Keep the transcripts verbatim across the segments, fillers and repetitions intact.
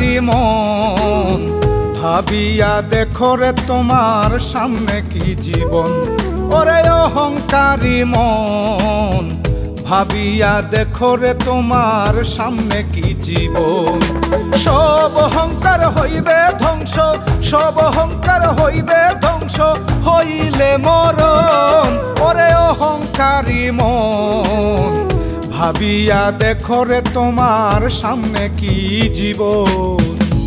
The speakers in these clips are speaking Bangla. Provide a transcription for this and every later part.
অহংকারী মন ভাবিয়া দেখো রে তোমার সামনে কি জীবন। ওরে অহংকারী মন ভাবিয়া দেখো রে তোমার সামনে কি জীবন। সব অহংকার হইবে ধ্বংস, সব অহংকার হইবে ধ্বংস, হইলে মরণ। ওরে অহংকারী মন ভাবিয়া দেখো রে তোমার সামনে কি জীবন।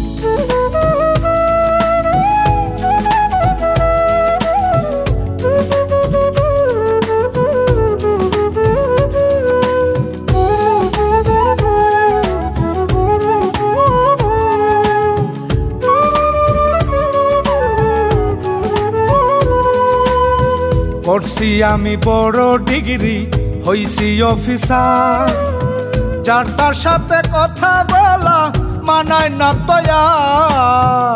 করছি আমি বড় ডিগ্রি, হইছি অফিসার, যার তার সাথে কথা বলা মানায় না তয়ার।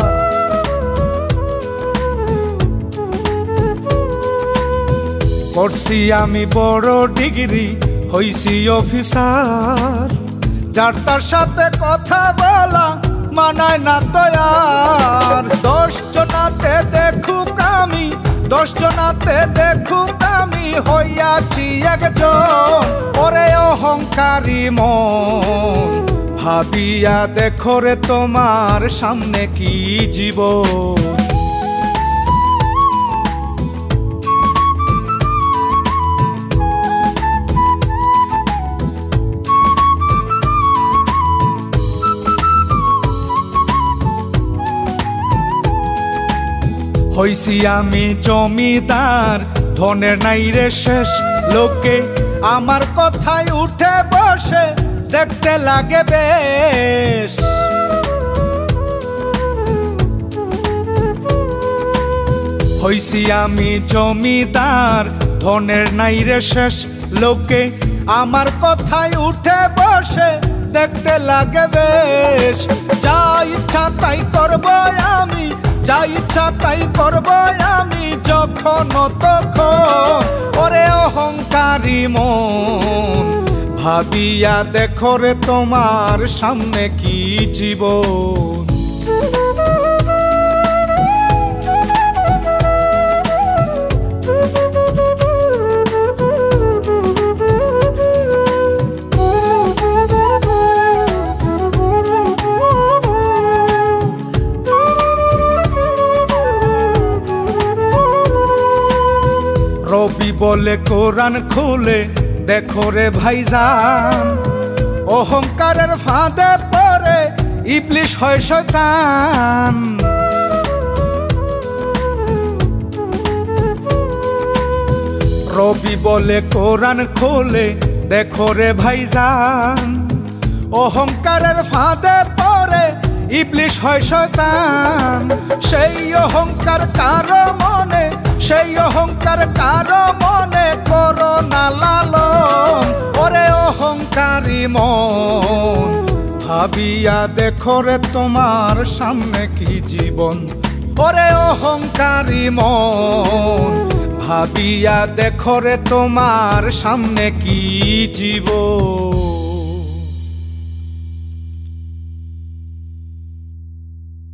করছি আমি বড় ডিগ্রি, হইছি অফিসার, যার তার সাথে কথা বলা মানায় না তয়ার। দশ জনাতে দেখুক আমি, দশ জনাতে দেখুক আমি হইয়াছি একজন। ওরে অহংকারী মন ভাবিয়া দেখো রে তোমার সামনে কি জীবন। হইছি আমি জমিদার, ধনের নাই রে শেষ, লোকে আমার কথায় উঠে বসে দেখতে লাগে বেশ। হইছি আমি জমিদার, ধনের নাই রে শেষ, লোকে আমার কথায় উঠে বসে দেখতে লাগে বেশ। যা ইচ্ছা তাই করব আমি, যা ইচ্ছা তাই করব আমি যখন তখন। ওরে অহংকারী মন ভাবিয়া দেখো রে তোমার সামনে কি জীবন। রবি বলে কোরআন খুলে দেখো রে ভাইজান, অহংকারের ফাঁদে পড়ে ইবলিশ হয় শয়তান। রবি বলে কোরআন খুলে দেখো রে ভাইজান, অহংকারের ফাঁদে পড়ে ইবলিশ হয় শয়তান। সেই অহংকার কারো মনে, সেই অহংকার কারো মনে করো না লালন। ওরে অহংকারী মন ভাবিয়া দেখো রে তোমার সামনে কি জীবন। ওরে অহংকারী মন ভাবিয়া দেখো রে তোমার সামনে কি জীবন।